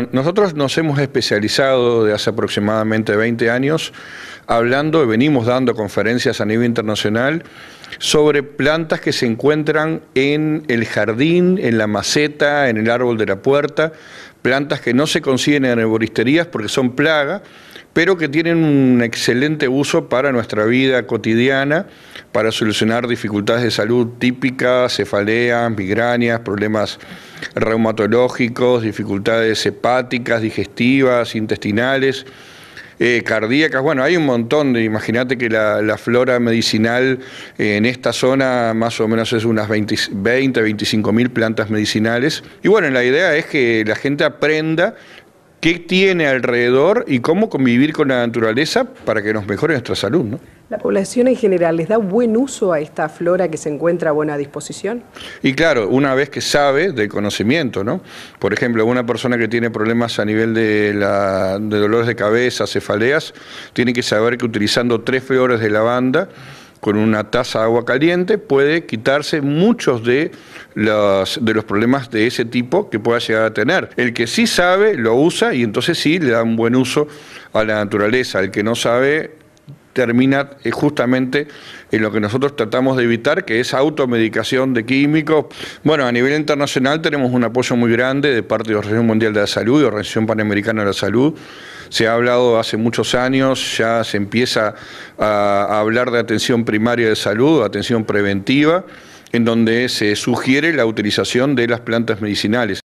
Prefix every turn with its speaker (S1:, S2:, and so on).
S1: Bueno, nosotros nos hemos especializado de hace aproximadamente 20 años venimos dando conferencias a nivel internacional sobre plantas que se encuentran en el jardín, en la maceta, en el árbol de la puerta, plantas que no se consiguen en herboristerías porque son plaga, pero que tienen un excelente uso para nuestra vida cotidiana, para solucionar dificultades de salud típicas, cefaleas, migrañas, problemas reumatológicos, dificultades hepáticas, digestivas, intestinales, cardíacas. Bueno, hay un montón imagínate que la flora medicinal en esta zona más o menos es unas 25.000 plantas medicinales. Y bueno, la idea es que la gente aprenda qué tiene alrededor y cómo convivir con la naturaleza para que nos mejore nuestra salud, ¿no?
S2: ¿La población en general les da buen uso a esta flora que se encuentra a buena disposición?
S1: Y claro, una vez que sabe del conocimiento, ¿no? Por ejemplo, una persona que tiene problemas a nivel de dolores de cabeza, cefaleas, tiene que saber que utilizando 3 flores de lavanda con una taza de agua caliente puede quitarse muchos de los problemas de ese tipo que pueda llegar a tener. El que sí sabe lo usa y entonces sí le da un buen uso a la naturaleza. El que no sabe termina justamente en lo que nosotros tratamos de evitar, que es automedicación de químicos. Bueno, a nivel internacional tenemos un apoyo muy grande de parte de la Organización Mundial de la Salud y la Organización Panamericana de la Salud. Se ha hablado hace muchos años, ya se empieza a hablar de atención primaria de salud, atención preventiva, en donde se sugiere la utilización de las plantas medicinales.